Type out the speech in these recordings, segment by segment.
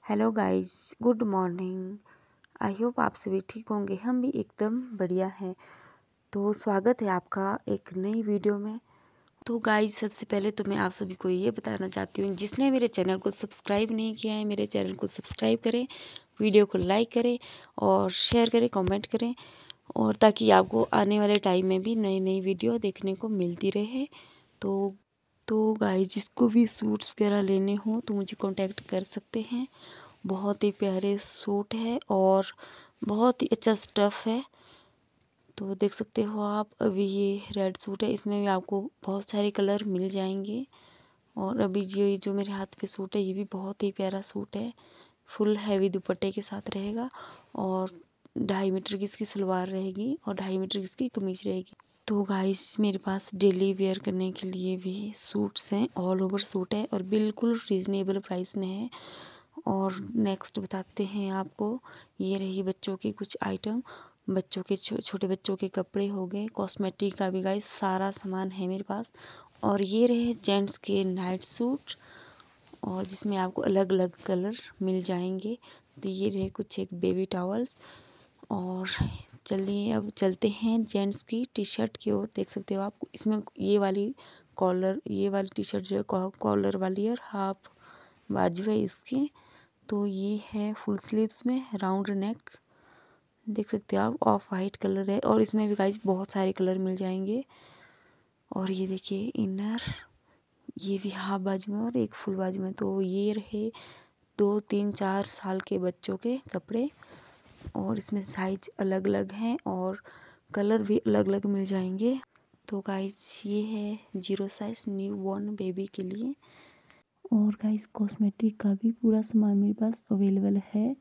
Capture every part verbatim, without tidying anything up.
Hello guys, good morning. I hope आप सभी ठीक होंगे। हम भी एकदम बढ़िया हैं। तो स्वागत है आपका एक नई वीडियो में। तो गाइस, सबसे पहले तो मैं आप सभी को ये बताना चाहती हूँ, जिसने मेरे चैनल को सब्सक्राइब नहीं किया है, मेरे चैनल को सब्सक्राइब करें, वीडियो को लाइक करें और शेयर करें, कमेंट करें, और ताकि आपको आने वाले टाइम में भी नई नई वीडियो देखने को मिलती रहे। तो तो गाइस, जिसको भी सूट्स वगैरह लेने हो तो मुझे कांटेक्ट कर सकते हैं। बहुत ही प्यारे सूट है और बहुत ही अच्छा स्टफ़ है। तो देख सकते हो आप, अभी ये रेड सूट है, इसमें भी आपको बहुत सारे कलर मिल जाएंगे। और अभी ये जो मेरे हाथ पे सूट है, ये भी बहुत ही प्यारा सूट है। फुल हैवी दुपट्टे के साथ रहेगा और ढाई मीटर की इसकी सलवार रहेगी और ढाई मीटर की इसकी कमीज रहेगी। तो गाइस, मेरे पास डेली वेयर करने के लिए भी सूट्स हैं, ऑल ओवर सूट है और बिल्कुल रीज़नेबल प्राइस में है। और नेक्स्ट बताते हैं आपको, ये रही बच्चों की कुछ आइटम। बच्चों के छो, छोटे बच्चों के कपड़े हो गए, कॉस्मेटिक का भी गाइस सारा सामान है मेरे पास। और ये रहे जेंट्स के नाइट सूट, और जिसमें आपको अलग अलग कलर मिल जाएंगे। तो ये रहे कुछ एक बेबी टॉवल्स। और चलिए अब चलते हैं जेंट्स की टी शर्ट की ओर। देख सकते हो आप, इसमें ये वाली कॉलर, ये वाली टी शर्ट जो है कॉलर वाली और हाफ बाजू है इसकी। तो ये है फुल स्लीव्स में राउंड नेक, देख सकते हो आप, ऑफ वाइट कलर है। और इसमें भी गाइस बहुत सारे कलर मिल जाएंगे। और ये देखिए इनर, ये भी हाफ बाजू में और एक फुल बाजू में। तो ये रहे दो तीन चार साल के बच्चों के कपड़े, और इसमें साइज अलग अलग हैं और कलर भी अलग अलग मिल जाएंगे। तो गाइस, ये है zero size newborn baby के लिए। और गाइस, कॉस्मेटिक का भी पूरा सामान मेरे पास अवेलेबल है।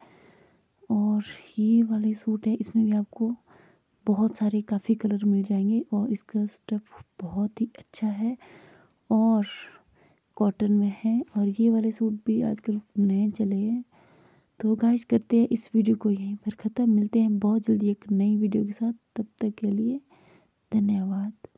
और ये वाले सूट है, इसमें भी आपको बहुत सारे काफ़ी कलर मिल जाएंगे और इसका स्टफ़ बहुत ही अच्छा है और कॉटन में है। और ये वाले सूट भी आजकल नए चले हैं। तो गाइस, करते हैं इस वीडियो को यहीं पर ख़त्म। मिलते हैं बहुत जल्दी एक नई वीडियो के साथ। तब तक के लिए धन्यवाद।